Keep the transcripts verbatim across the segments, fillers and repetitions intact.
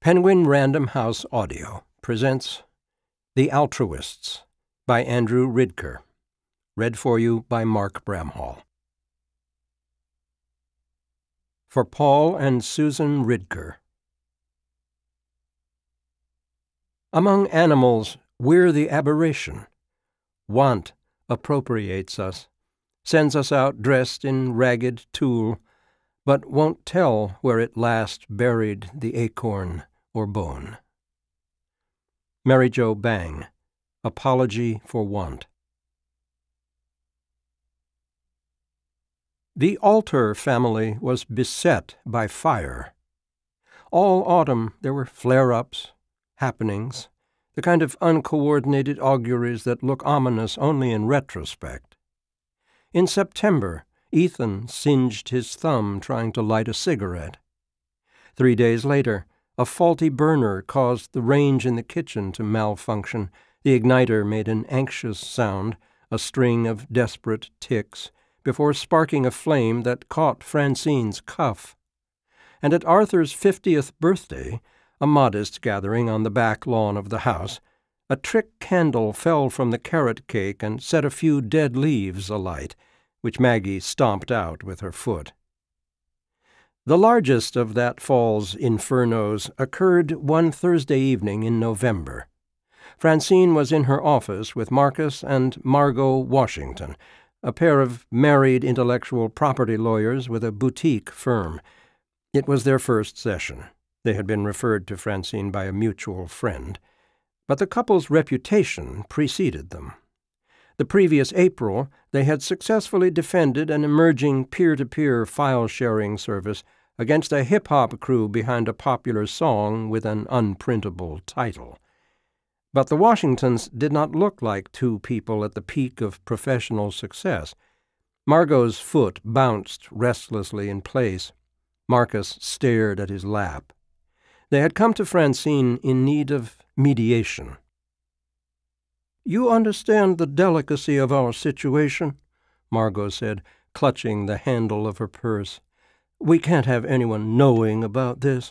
Penguin Random House Audio presents The Altruists by Andrew Ridker, read for you by Mark Bramhall. For Paul and Susan Ridker. Among animals, we're the aberration. Want appropriates us, sends us out dressed in ragged tulle, but won't tell where it last buried the acorn or bone. Mary Jo Bang, Apology for Want. The Alter family was beset by fire. All autumn there were flare-ups, happenings, the kind of uncoordinated auguries that look ominous only in retrospect. In September, Ethan singed his thumb trying to light a cigarette. Three days later, a faulty burner caused the range in the kitchen to malfunction. The igniter made an anxious sound, a string of desperate ticks, before sparking a flame that caught Francine's cuff. And at Arthur's fiftieth birthday, a modest gathering on the back lawn of the house, a trick candle fell from the carrot cake and set a few dead leaves alight, which Maggie stomped out with her foot. The largest of that fall's infernos occurred one Thursday evening in November. Francine was in her office with Marcus and Margot Washington, a pair of married intellectual property lawyers with a boutique firm. It was their first session. They had been referred to Francine by a mutual friend, but the couple's reputation preceded them. The previous April, they had successfully defended an emerging peer-to-peer file-sharing service against a hip-hop crew behind a popular song with an unprintable title. But the Washingtons did not look like two people at the peak of professional success. Margot's foot bounced restlessly in place. Marcus stared at his lap. They had come to Francine in need of mediation. "You understand the delicacy of our situation," Margot said, clutching the handle of her purse. "We can't have anyone knowing about this."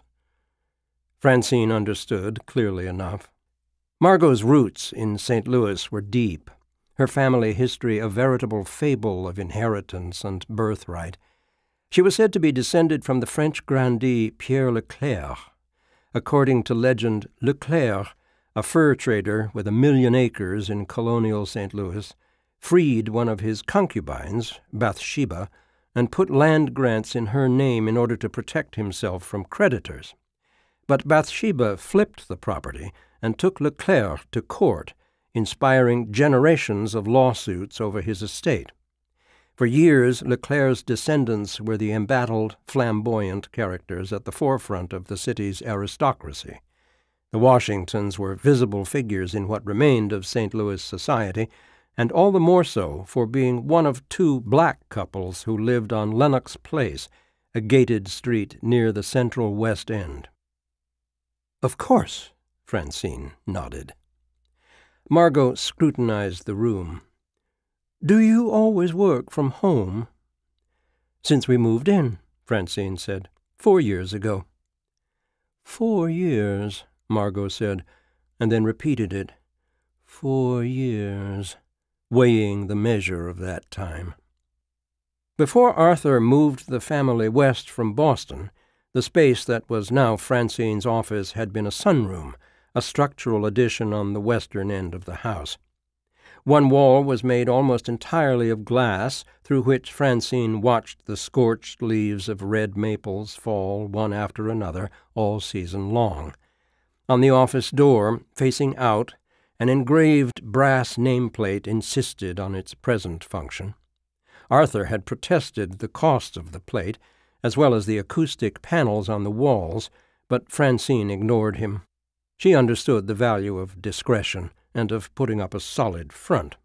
Francine understood clearly enough. Margot's roots in Saint Louis were deep, her family history a veritable fable of inheritance and birthright. She was said to be descended from the French grandee Pierre Leclerc. According to legend, Leclerc, a fur trader with a million acres in colonial Saint Louis, freed one of his concubines, Bathsheba, and put land grants in her name in order to protect himself from creditors. But Bathsheba flipped the property and took Leclerc to court, inspiring generations of lawsuits over his estate. For years, Leclerc's descendants were the embattled, flamboyant characters at the forefront of the city's aristocracy. The Washingtons were visible figures in what remained of Saint Louis society, and all the more so for being one of two black couples who lived on Lenox Place, a gated street near the central West End. "Of course," Francine nodded. Margot scrutinized the room. "Do you always work from home?" "Since we moved in," Francine said. "Four years ago." "Four years," Margot said, and then repeated it. "Four years," weighing the measure of that time. Before Arthur moved the family west from Boston, the space that was now Francine's office had been a sunroom, a structural addition on the western end of the house. One wall was made almost entirely of glass, through which Francine watched the scorched leaves of red maples fall one after another all season long. On the office door, facing out, an engraved brass nameplate insisted on its present function. Arthur had protested the cost of the plate, as well as the acoustic panels on the walls, but Francine ignored him. She understood the value of discretion and of putting up a solid front.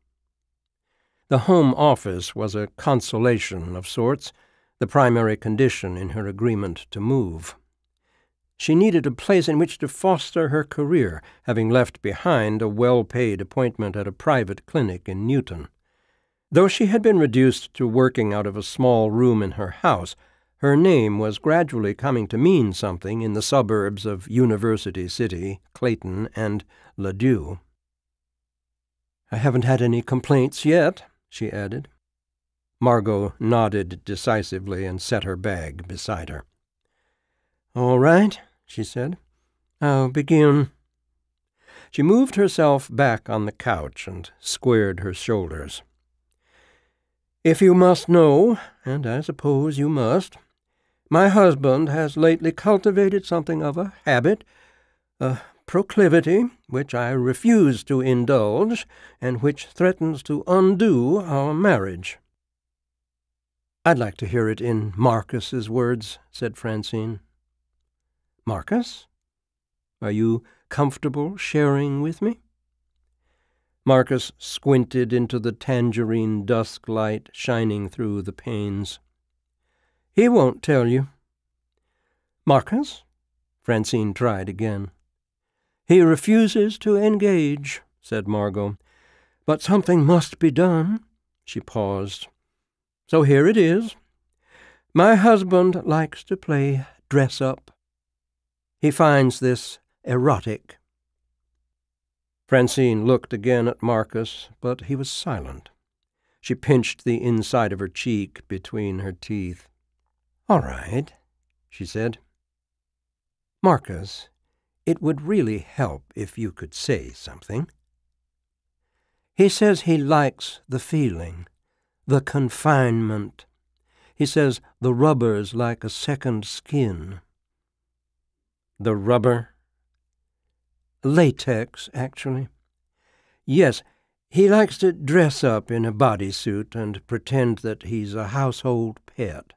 The home office was a consolation of sorts, the primary condition in her agreement to move. She needed a place in which to foster her career, having left behind a well-paid appointment at a private clinic in Newton. Though she had been reduced to working out of a small room in her house, Her name was gradually coming to mean something in the suburbs of University City, Clayton, and Ladue. "I haven't had any complaints yet," she added. Margot nodded decisively and set her bag beside her. "All right," she said. "I'll begin." She moved herself back on the couch and squared her shoulders. "If you must know, and I suppose you must, my husband has lately cultivated something of a habit, a proclivity, which I refuse to indulge, and which threatens to undo our marriage." "I'd like to hear it in Marcus's words," said Francine. "Marcus? Are you comfortable sharing with me?" Marcus squinted into the tangerine dusk light shining through the panes. "He won't tell you." "Marcus?" Francine tried again. "He refuses to engage," said Margot. "But something must be done." She paused. "So here it is. My husband likes to play dress-up. He finds this erotic." Francine looked again at Marcus, but he was silent. She pinched the inside of her cheek between her teeth. "All right," she said. "Marcus, it would really help if you could say something. He says he likes the feeling, the confinement. He says the rubber's like a second skin." "The rubber?" "Latex, actually. Yes, he likes to dress up in a bodysuit and pretend that he's a household pet."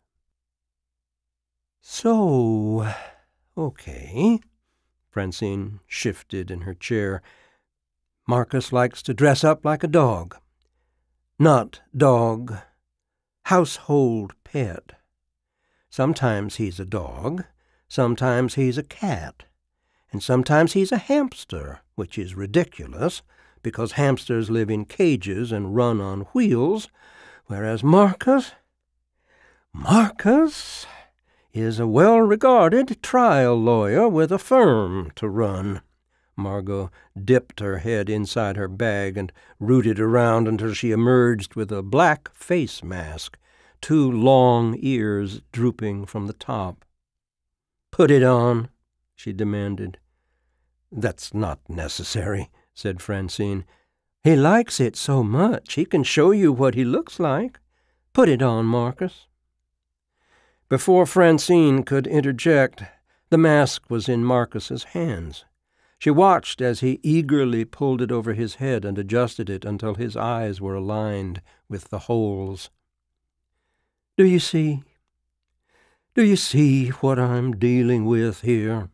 "So, okay." Francine shifted in her chair. "Marcus likes to dress up like a dog. Not dog. Household pet. Sometimes he's a dog, sometimes he's a cat, and sometimes he's a hamster, which is ridiculous, because hamsters live in cages and run on wheels, whereas Marcus... Marcus is a well-regarded trial lawyer with a firm to run." Margot dipped her head inside her bag and rooted around until she emerged with a black face mask, two long ears drooping from the top. "Put it on," she demanded. "That's not necessary," said Francine. "He likes it so much he can show you what he looks like. Put it on, Marcus." Before Francine could interject, the mask was in Marcus's hands. She watched as he eagerly pulled it over his head and adjusted it until his eyes were aligned with the holes. "Do you see? Do you see what I'm dealing with here?"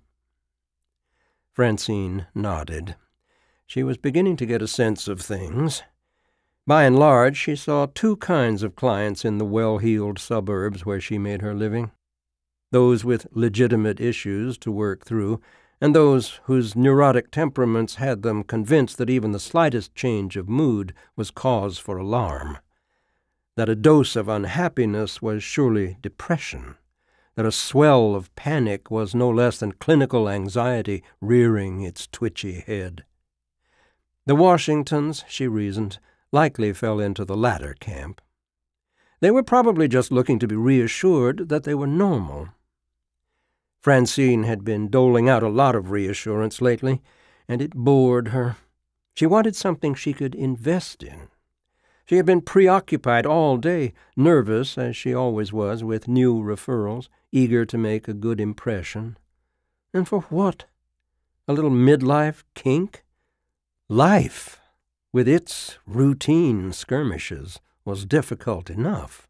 Francine nodded. She was beginning to get a sense of things. By and large, she saw two kinds of clients in the well-heeled suburbs where she made her living. Those with legitimate issues to work through, and those whose neurotic temperaments had them convinced that even the slightest change of mood was cause for alarm, that a dose of unhappiness was surely depression, that a swell of panic was no less than clinical anxiety rearing its twitchy head. The Washingtons, she reasoned, likely fell into the latter camp. They were probably just looking to be reassured that they were normal. Francine had been doling out a lot of reassurance lately, and it bored her. She wanted something she could invest in. She had been preoccupied all day, nervous, as she always was, with new referrals, eager to make a good impression. And for what? A little midlife kink? Life, with its routine skirmishes, was difficult enough.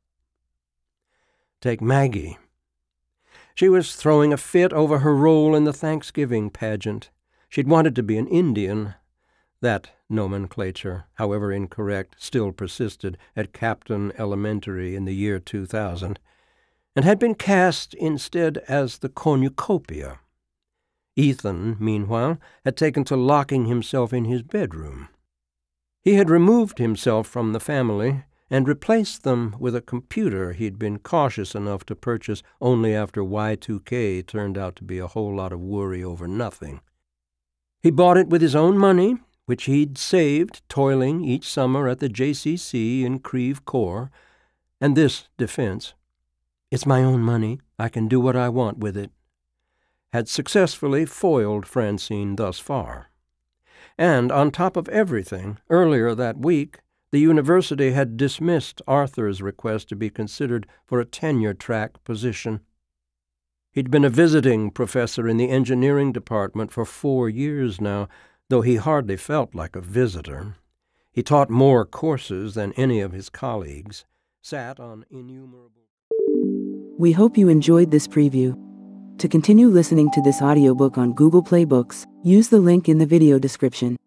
Take Maggie. She was throwing a fit over her role in the Thanksgiving pageant. She'd wanted to be an Indian. That nomenclature, however incorrect, still persisted at Captain Elementary in the year two thousand, and had been cast instead as the cornucopia. Ethan, meanwhile, had taken to locking himself in his bedroom. He had removed himself from the family and replaced them with a computer he'd been cautious enough to purchase only after Y two K turned out to be a whole lot of worry over nothing. He bought it with his own money, which he'd saved toiling each summer at the J C C in Creve Coeur, and this defense, "It's my own money, I can do what I want with it," had successfully foiled Francine thus far. And on top of everything, earlier that week, the university had dismissed Arthur's request to be considered for a tenure-track position. He'd been a visiting professor in the engineering department for four years now, though he hardly felt like a visitor. He taught more courses than any of his colleagues, sat on innumerable... We hope you enjoyed this preview. To continue listening to this audiobook on Google Play Books, use the link in the video description.